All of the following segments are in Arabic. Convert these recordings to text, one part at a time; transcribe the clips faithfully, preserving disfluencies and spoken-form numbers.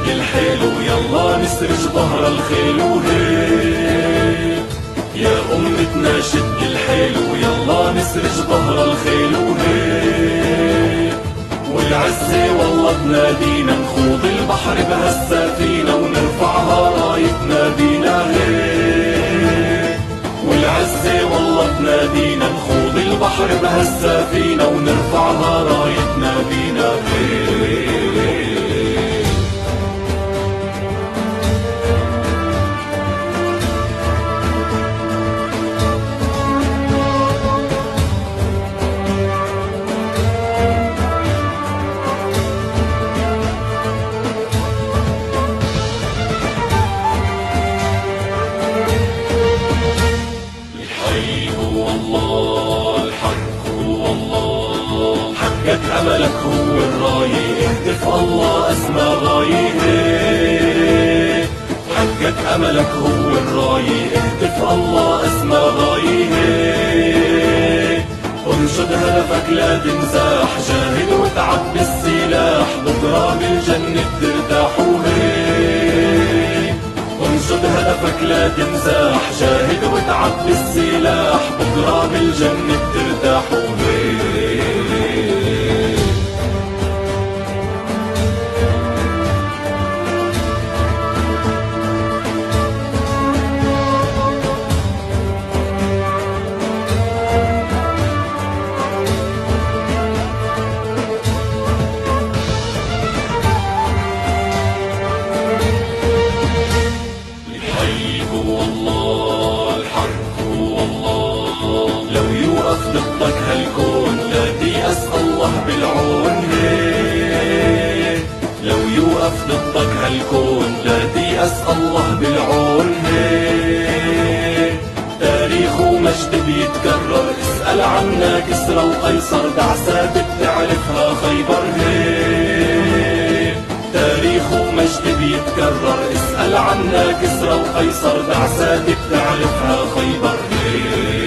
الحيل ويلا نسرج ظهر الخيل وهيك. يا أمتنا شد الحيل ويلا نسرج ظهر الخيل وهيك. والعزة والله تنادينا نخوض البحر بهالسفينة ونرفعها رايتنا بينا هيك. والعزة والله تنادينا نخوض البحر بهالسفينة ونرفعها رايتنا بينا هيك. حقك أملك هو الراية اهتف الله أسمى غاية. حقك أملك هو الراية اهتف الله أسمى غاية. انشد هدفك لا تنزاح جاهد وتعب بالسلاح بكرة بالجنة ترتاح وهيك. انشد هدفك لا تنزاح جاهد وتعب بالسلاح بكرة بالجنة ترتاح وهيك. ضدك هالكون لا تيأس الله بالعون هيك. لو يوقف ضدك هالكون لا تيأس الله بالعون هيك. تاريخ ومجد بيتكرر اسأل عنا كسرى وقيصر دعسات بتعرفها خيبر هيك. تاريخ ومجد بيتكرر اسأل عنا كسرى وقيصر دعسات بتعرفها خيبر هيك.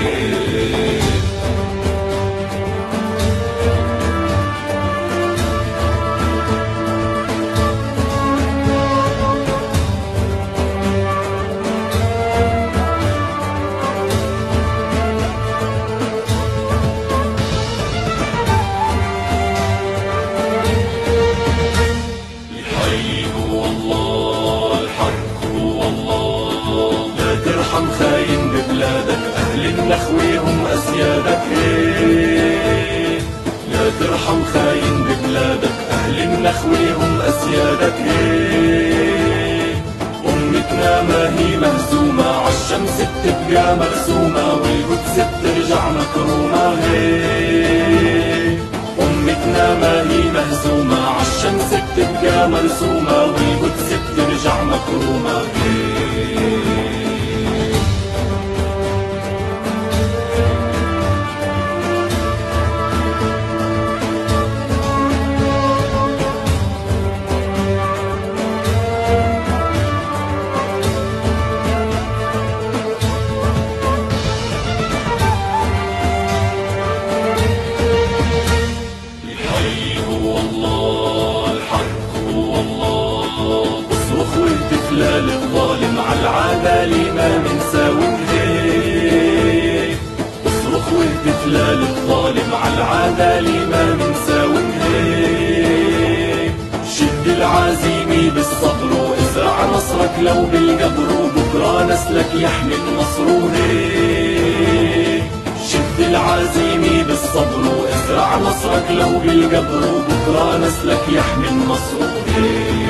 خاين ببلادك أهل النخوة هم أسيادك هيك. لا ترحم خاين ببلادك أهل النخوة هم أسيادك هيك. أمتنا ما هي مهزومة عالشمس بتبقى مرسومة والقدس بترجع مكرومة هيك. أمتنا ما هي مهزومة عالشمس بتبقى مرسومة والقدس بترجع مكرومة هيك. للظالم عالعدالي ما منساوي هيك. اصرخ واهتف للظالم عالعدالي ما منساوي هيك. شد العزيمة بالصبر وازرع نصرك لو بالقبر وبكرة نسلك يحمي النصر هيك. شد العزيمة بالصبر وازرع نصرك لو بالقبر وبكرة نسلك يحمي النصر هيك.